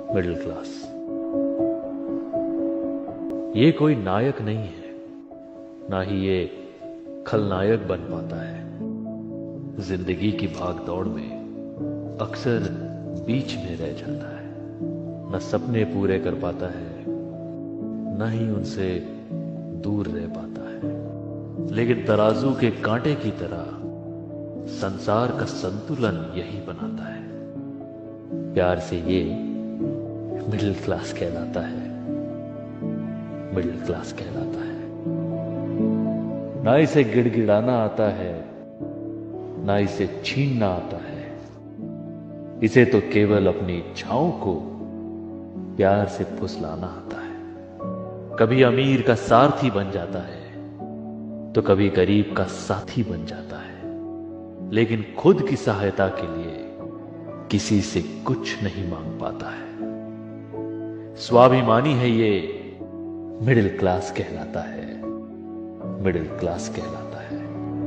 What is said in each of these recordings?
Middle class. ये कोई नायक नहीं है, ना ही ये खलनायक बन पाता है। जिंदगी की भागदौड़ में अक्सर बीच में रह जाता है। न सपने पूरे कर पाता है, न ही उनसे दूर रह पाता है। लेकिन तराजू के कांटे की तरह संसार का संतुलन यही बनाता है। प्यार से ये मिडिल क्लास कहलाता है। मिडिल क्लास कहलाता है। ना इसे गिड़गिड़ाना आता है, ना इसे छीनना आता है। इसे तो केवल अपनी इच्छाओं को प्यार से फुसलाना आता है। कभी अमीर का सारथी बन जाता है, तो कभी गरीब का साथी बन जाता है। लेकिन खुद की सहायता के लिए किसी से कुछ नहीं मांग पाता है। स्वाभिमानी है ये, मिडिल क्लास कहलाता है। मिडिल क्लास कहलाता है।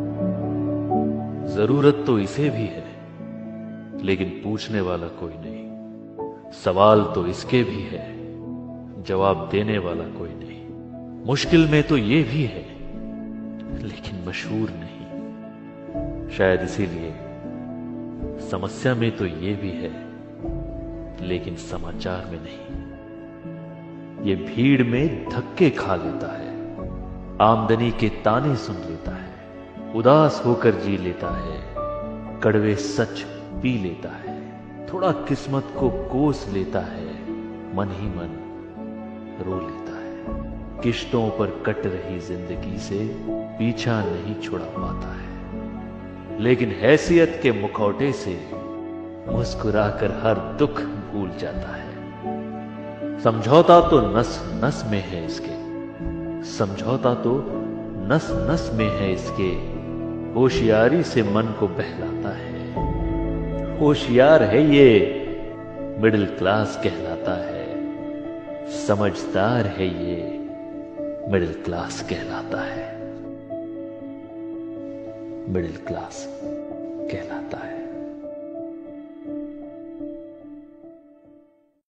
जरूरत तो इसे भी है, लेकिन पूछने वाला कोई नहीं। सवाल तो इसके भी है, जवाब देने वाला कोई नहीं। मुश्किल में तो ये भी है, लेकिन मशहूर नहीं। शायद इसीलिए समस्या में तो ये भी है, लेकिन समाचार में नहीं। ये भीड़ में धक्के खा लेता है, आमदनी के ताने सुन लेता है, उदास होकर जी लेता है, कड़वे सच पी लेता है, थोड़ा किस्मत को कोस लेता है, मन ही मन रो लेता है। किश्तों पर कट रही जिंदगी से पीछा नहीं छुड़ा पाता है, लेकिन हैसियत के मुखौटे से मुस्कुराकर हर दुख भूल जाता है। समझौता तो नस नस में है इसके, समझौता तो नस नस में है इसके। होशियारी से मन को बहलाता है। होशियार है ये, मिडिल क्लास कहलाता है। समझदार है ये, मिडिल क्लास कहलाता है। मिडिल क्लास कहलाता है।